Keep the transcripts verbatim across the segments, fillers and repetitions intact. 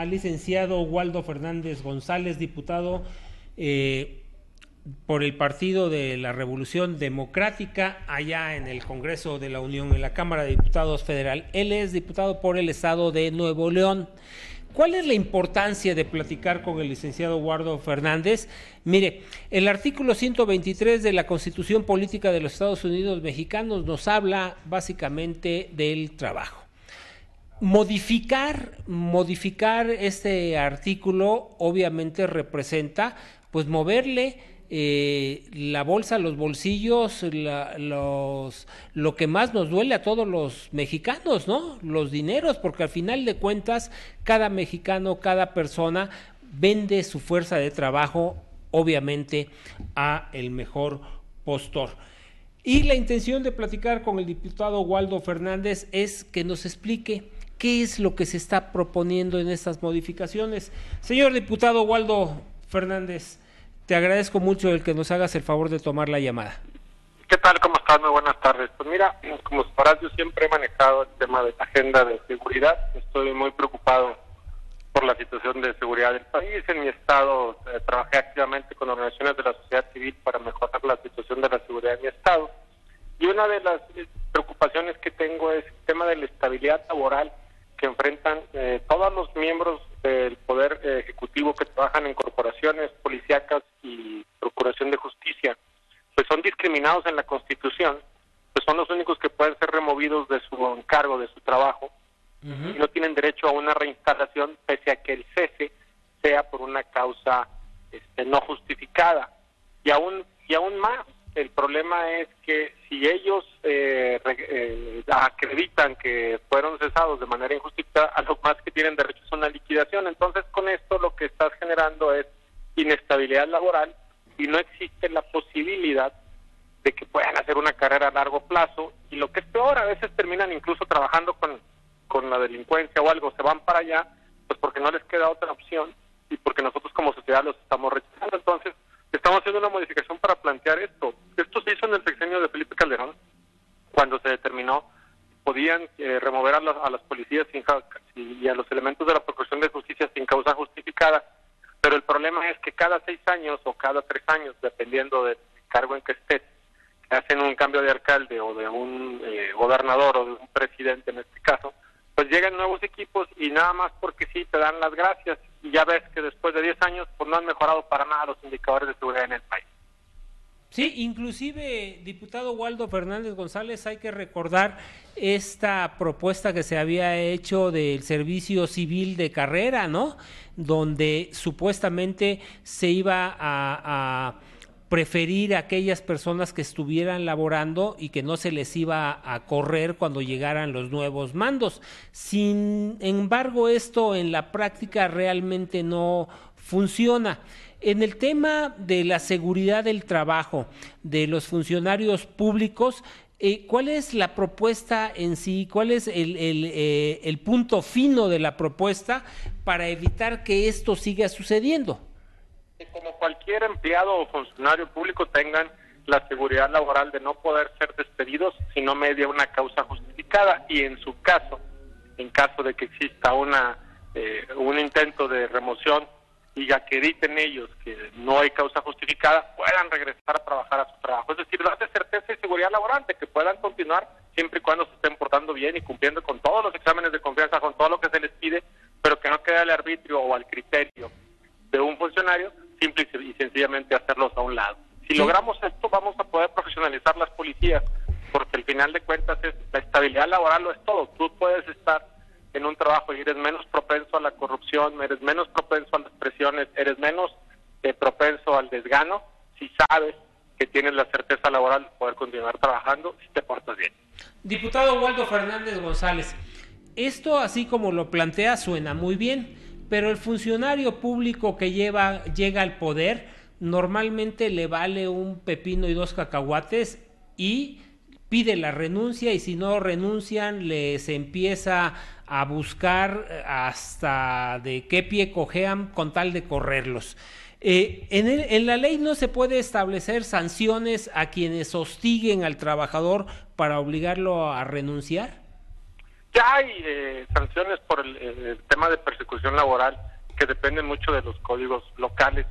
al licenciado Waldo Fernández González, diputado eh, por el Partido de la Revolución Democrática, allá en el Congreso de la Unión, en la Cámara de Diputados Federal. Él es diputado por el Estado de Nuevo León. ¿Cuál es la importancia de platicar con el licenciado Waldo Fernández? Mire, el artículo ciento veintitrés de la Constitución Política de los Estados Unidos Mexicanos nos habla básicamente del trabajo. Modificar, modificar este artículo obviamente representa pues moverle eh, la bolsa, los bolsillos, la, los, lo que más nos duele a todos los mexicanos, ¿no? Los dineros, porque al final de cuentas cada mexicano, cada persona vende su fuerza de trabajo obviamente a el mejor postor. Y la intención de platicar con el diputado Waldo Fernández es que nos explique qué es lo que se está proponiendo en estas modificaciones. Señor diputado Waldo Fernández, te agradezco mucho el que nos hagas el favor de tomar la llamada. ¿Qué tal? ¿Cómo estás? Muy buenas tardes. Pues mira, como sabrás, yo siempre he manejado el tema de la agenda de seguridad. Estoy muy preocupado por la situación de seguridad del país. En mi estado eh, trabajé activamente con organizaciones de la sociedad civil para mejorar la situación de la seguridad en mi estado. Y una de las preocupaciones que tengo es el tema de la estabilidad laboral que enfrentan eh, todos los miembros del Poder eh, Ejecutivo que trabajan en corporaciones policíacas y Procuración de Justicia, pues son discriminados en la Constitución, pues son los únicos que pueden ser removidos de su encargo, de su trabajo, uh-huh. y no tienen derecho a una reinstalación pese a que el cese sea por una causa este, no justificada. Y aún, y aún más, el problema es que si ellos eh, eh, acreditan que fueron cesados de manera injustificada, a lo más que tienen derecho es una liquidación. Entonces, con esto lo que estás generando es inestabilidad laboral y no existe la posibilidad de que puedan hacer una carrera a largo plazo. Y lo que es peor, a veces terminan incluso trabajando con, con la delincuencia o algo, se van para allá, pues porque no les queda otra opción y porque nosotros como sociedad los estamos rechazando. Entonces, estamos haciendo una modificación para plantear esto. Esto se hizo en el sexenio de Felipe Calderón, cuando se determinó podían eh, remover a, los, a las policías sin, y a los elementos de la Procuración de Justicia sin causa justificada. Pero el problema es que cada seis años o cada tres años, dependiendo del cargo en que estés, hacen un cambio de alcalde o de un eh, gobernador o de un presidente en este caso, pues llegan nuevos equipos y nada más porque sí te dan las gracias. Y ya ves que después de diez años pues no han mejorado para nada los indicadores de seguridad en el país. Sí, inclusive, diputado Waldo Fernández González, hay que recordar esta propuesta que se había hecho del servicio civil de carrera, ¿no? Donde supuestamente se iba a, a preferir a aquellas personas que estuvieran laborando y que no se les iba a correr cuando llegaran los nuevos mandos. Sin embargo, esto en la práctica realmente no funciona. En el tema de la seguridad del trabajo de los funcionarios públicos, eh, ¿cuál es la propuesta en sí? ¿Cuál es el, el, eh, el punto fino de la propuesta para evitar que esto siga sucediendo? Como cualquier empleado o funcionario público tengan la seguridad laboral de no poder ser despedidos si no media una causa justificada, y en su caso, en caso de que exista una eh, un intento de remoción y ya que editen ellos que no hay causa justificada, puedan regresar a trabajar a su trabajo. Es decir, darle certeza y seguridad laboral de que puedan continuar siempre y cuando se estén portando bien y cumpliendo con todos los exámenes de confianza, con todo lo que se les pide, pero que no quede al arbitrio o al criterio de un funcionario simple y sencillamente hacerlos a un lado. Si sí. logramos esto, vamos a poder profesionalizar las policías, porque al final de cuentas es la estabilidad laboral lo es todo. Tú puedes estar en un trabajo y eres menos propenso a la corrupción, eres menos propenso a las presiones, eres menos eh, propenso al desgano, si sabes que tienes la certeza laboral de poder continuar trabajando si te portas bien. Diputado Waldo Fernández González, esto así como lo plantea suena muy bien, pero el funcionario público que lleva llega al poder normalmente le vale un pepino y dos cacahuates y pide la renuncia, y si no renuncian les empieza a buscar hasta de qué pie cojean con tal de correrlos. Eh, en, el, en la ley no se puede establecer sanciones a quienes hostiguen al trabajador para obligarlo a renunciar. Ya hay eh, sanciones por el, el tema de persecución laboral que dependen mucho de los códigos locales,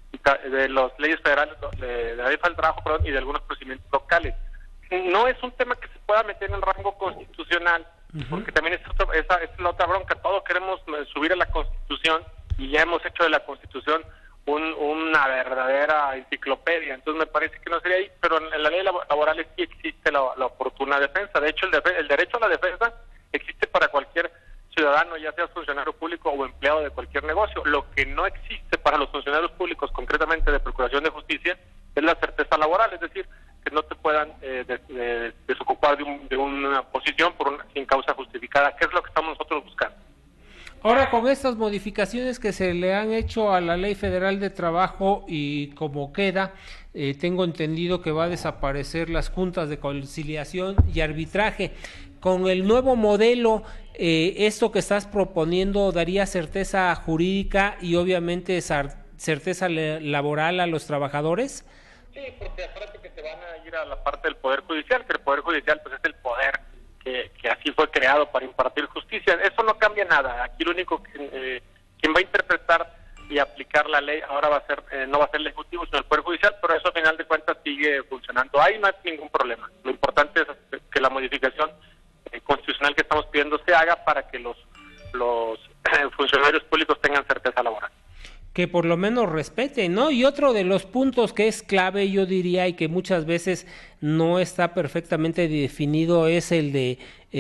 y de las leyes federales, de, de la ley del trabajo, perdón, y de algunos procedimientos locales. No es un tema que se pueda meter en el rango constitucional, uh-huh. porque también es otro, esa, esa es la otra bronca. Todos queremos subir a la Constitución y ya hemos hecho de la Constitución un, una verdadera enciclopedia. Entonces me parece que no sería ahí, pero en, en la ley laboral sí existe la, la oportuna defensa. De hecho, el, def- el derecho a la defensa existe para cualquier ciudadano, ya sea funcionario público o empleado de cualquier negocio. Lo que no existe para los funcionarios públicos, concretamente de Procuración de Justicia, es la certeza laboral, es decir, que no te puedan eh, de, de, desocupar de, un, de una posición por una, sin causa justificada, que es lo que estamos nosotros buscando. Ahora, con estas modificaciones que se le han hecho a la Ley Federal de Trabajo y como queda, eh, tengo entendido que va a desaparecer las juntas de conciliación y arbitraje. Con el nuevo modelo, eh, esto que estás proponiendo daría certeza jurídica y obviamente certeza laboral a los trabajadores. Sí, porque aparte que se van a ir a la parte del Poder Judicial, que el Poder Judicial pues es el poder que, que así fue creado para impartir justicia. Eso no cambia nada. Aquí lo único que eh, quien va a interpretar y aplicar la ley ahora va a ser eh, no va a ser el Ejecutivo, sino el Poder Judicial, pero eso a final de cuentas sigue funcionando. Ahí no hay ningún problema. Lo importante es que la modificación eh, constitucional que estamos pidiendo se haga para que los, los eh, funcionarios públicos tengan certeza laboral. Que por lo menos respeten, ¿no? Y otro de los puntos que es clave, yo diría, y que muchas veces no está perfectamente definido, es el de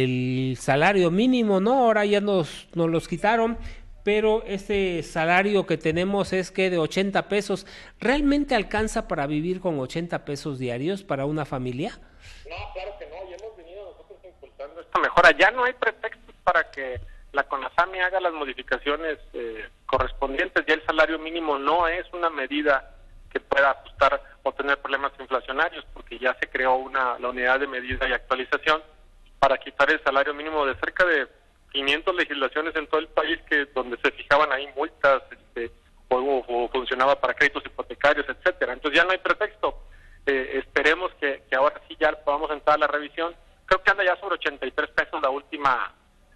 el salario mínimo, ¿no? Ahora ya nos, nos los quitaron, pero este salario que tenemos es que de ochenta pesos, ¿realmente alcanza para vivir con ochenta pesos diarios para una familia? No, claro que no, y hemos venido nosotros impulsando esta mejora. Ya no hay pretextos para que la CONASAMI haga las modificaciones eh, correspondientes. Ya el salario mínimo no es una medida que pueda ajustar o tener problemas inflacionarios, porque ya se creó una la unidad de medida y actualización para quitar el salario mínimo de cerca de quinientas legislaciones en todo el país, que donde se fijaban ahí multas, este, o, o funcionaba para créditos hipotecarios, etcétera. Entonces ya no hay pretexto. Eh, esperemos que, que ahora sí ya podamos entrar a la revisión. Creo que anda ya sobre ochenta y tres pesos la última.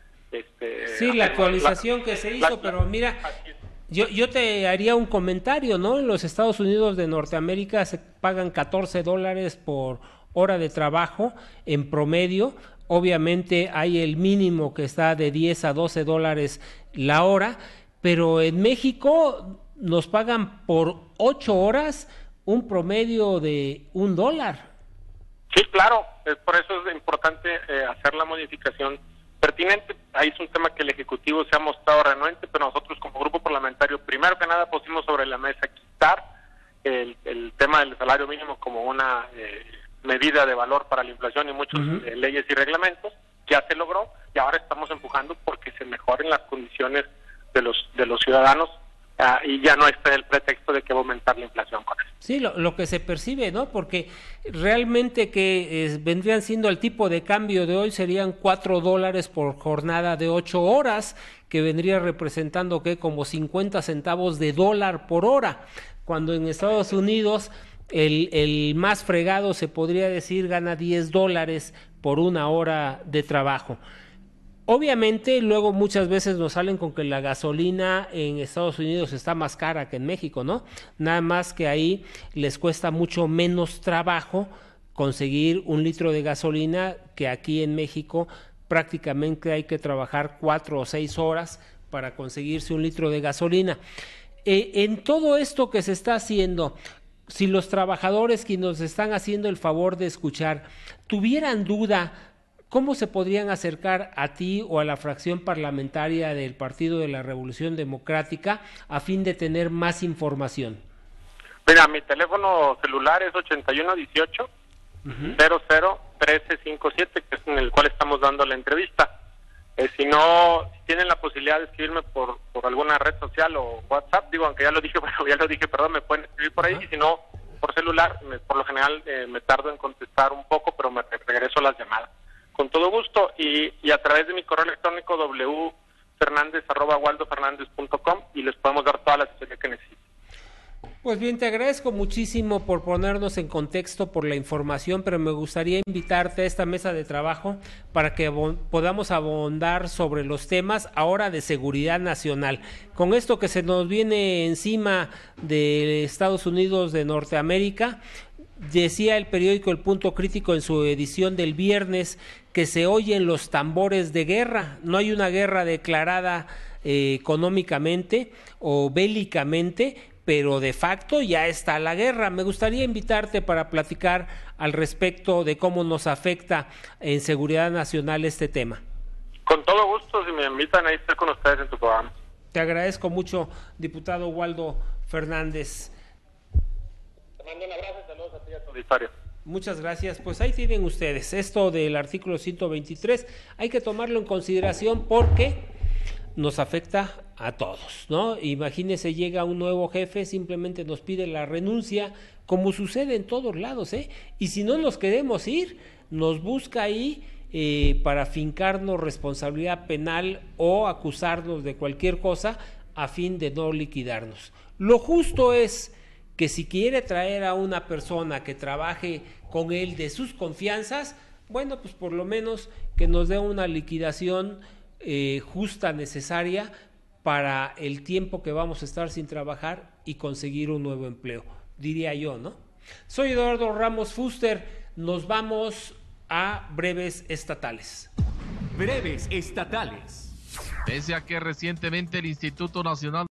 Este, sí, la actualización la, que se hizo, la, pero mira, yo, yo te haría un comentario, ¿no? En los Estados Unidos de Norteamérica se pagan catorce dólares por hora de trabajo en promedio. Obviamente hay el mínimo que está de diez a doce dólares la hora, pero en México nos pagan por ocho horas un promedio de un dólar. Sí, claro, por eso es importante eh, hacer la modificación pertinente. Ahí es un tema que el Ejecutivo se ha mostrado renuente, pero nosotros como grupo parlamentario, primero que nada, pusimos sobre la mesa quitar el, el tema del salario mínimo como una eh, medida de valor para la inflación y muchas uh-huh. eh, leyes y reglamentos. Ya se logró y ahora estamos empujando porque se mejoren las condiciones de los de los ciudadanos uh, y ya no esté el pretexto de que va a aumentar la inflación con eso. Sí, lo, lo que se percibe, ¿no? Porque realmente que eh, vendrían siendo el tipo de cambio de hoy serían cuatro dólares por jornada de ocho horas, que vendría representando que como cincuenta centavos de dólar por hora, cuando en Estados Unidos el, el más fregado se podría decir gana diez dólares por una hora de trabajo. Obviamente luego muchas veces nos salen con que la gasolina en Estados Unidos está más cara que en México, ¿no? Nada más que ahí les cuesta mucho menos trabajo conseguir un litro de gasolina que aquí en México prácticamente hay que trabajar cuatro o seis horas para conseguirse un litro de gasolina. Eh, en todo esto que se está haciendo, si los trabajadores que nos están haciendo el favor de escuchar tuvieran duda, ¿cómo se podrían acercar a ti o a la fracción parlamentaria del Partido de la Revolución Democrática a fin de tener más información? Mira, mi teléfono celular es ochenta y uno dieciocho cero cero trece cincuenta y siete, que es en el cual estamos dando la entrevista. Eh, si no, si tienen la posibilidad de escribirme por por alguna red social o WhatsApp, digo, aunque ya lo dije, bueno, ya lo dije, perdón, me pueden escribir por ahí, uh-huh. y si no, por celular, me, por lo general eh, me tardo en contestar un poco, pero me regreso las llamadas. Con todo gusto, y, y a través de mi correo electrónico w fernandez arroba waldo fernandez punto com, y les podemos dar toda la asesoría que necesiten. Pues bien, te agradezco muchísimo por ponernos en contexto, por la información, pero me gustaría invitarte a esta mesa de trabajo para que podamos abondar sobre los temas ahora de seguridad nacional. Con esto que se nos viene encima de Estados Unidos de Norteamérica, decía el periódico El Punto Crítico en su edición del viernes que se oyen los tambores de guerra. No hay una guerra declarada eh, económicamente o bélicamente, pero de facto ya está la guerra. Me gustaría invitarte para platicar al respecto de cómo nos afecta en seguridad nacional este tema. Con todo gusto, si me invitan, ahí estoy con ustedes en tu programa. Te agradezco mucho, diputado Waldo Fernández. Te mando un abrazo y saludos a ti y a tu auditorio. Muchas gracias. Pues ahí tienen ustedes esto del artículo ciento veintitrés. Hay que tomarlo en consideración porque nos afecta a todos, ¿no? Imagínese, llega un nuevo jefe, simplemente nos pide la renuncia, como sucede en todos lados, ¿eh? Y si no nos queremos ir, nos busca ahí eh, para fincarnos responsabilidad penal o acusarnos de cualquier cosa a fin de no liquidarnos. Lo justo es que si quiere traer a una persona que trabaje con él de sus confianzas, bueno, pues por lo menos que nos dé una liquidación eh, justa, necesaria para el tiempo que vamos a estar sin trabajar y conseguir un nuevo empleo, diría yo, ¿no? Soy Eduardo Ramos Fuster, nos vamos a breves estatales. Breves estatales. Pese a que recientemente el Instituto Nacional